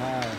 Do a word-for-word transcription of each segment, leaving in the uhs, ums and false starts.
high.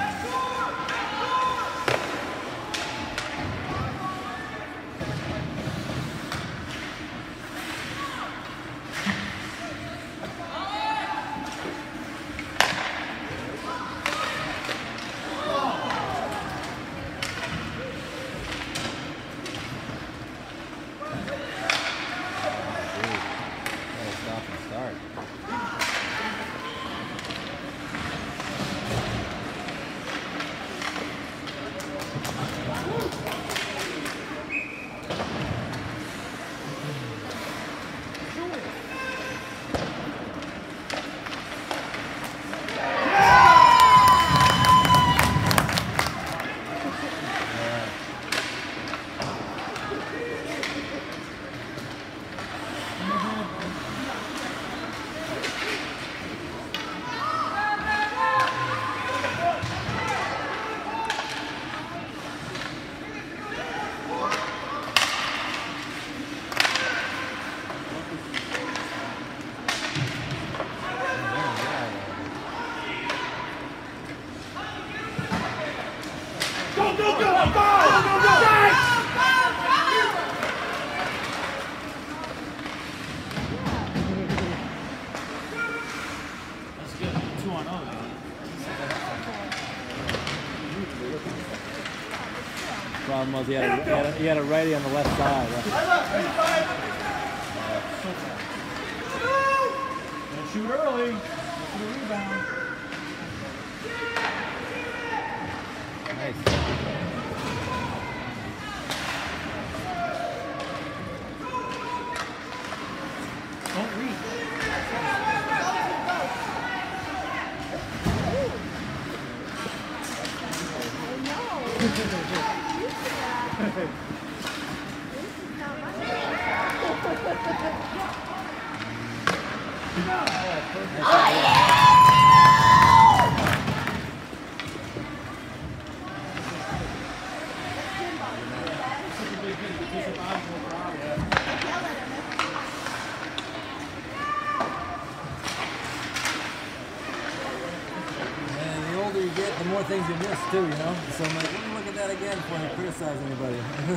Problem was he had, a, he, had a, he had a righty on the left side. Don't shoot early. Look for the rebound. Nice. Don't reach. And the older you get, the more things you miss too, you know? So I'm like, let me look at that again before I criticize anybody.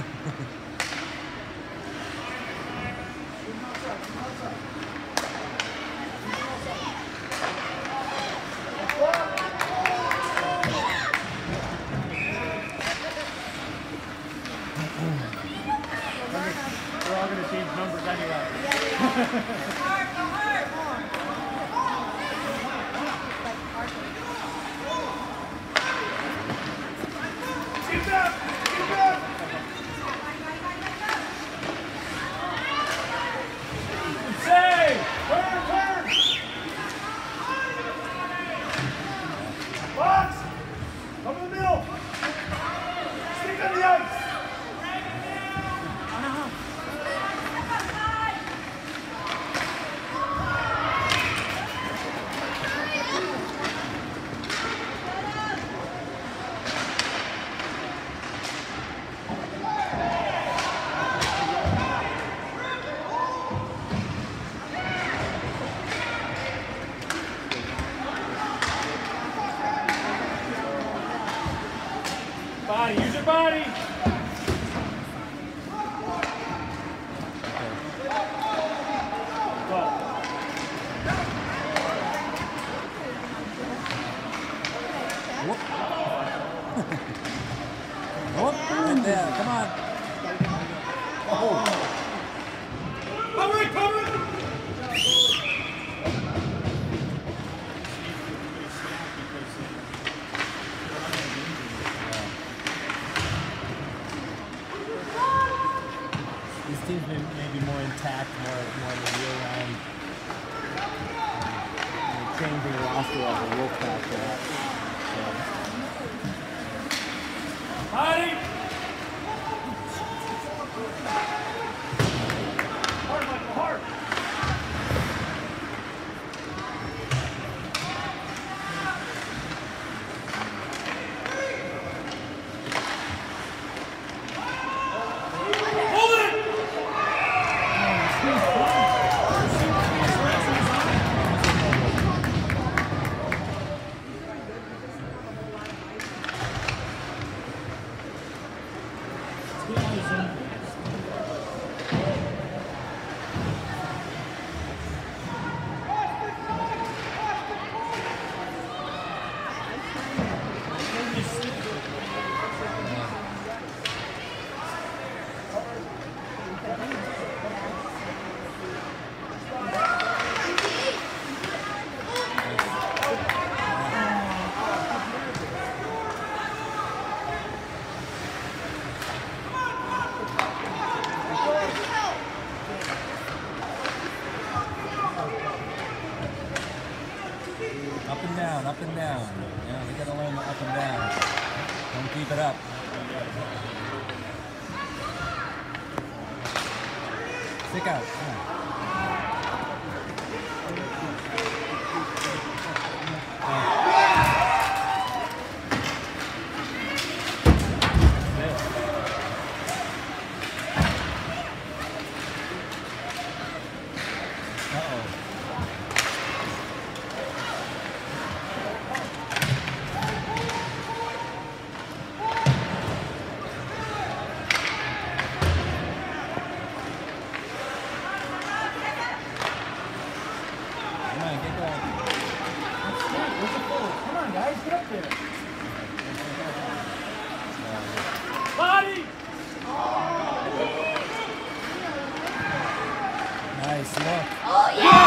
We're all going to change numbers anyway. Keep up! Keep up! Say! Turn, turn! Box! Come in the middle! Stick on the ice! Body, use your body. Go. Whoop. Whoop. Right there. Come on. Oh. Cover it, cover it. These teams may, may be more intact, more more of a year-round um, changing roster of the Wolfpack for that. So. Body. Hard, Michael, hard. Up and down, up and down. You know, they gotta learn the up and down. Don't keep it up. Stick out. Come on. Body! Nice look. Oh, yeah!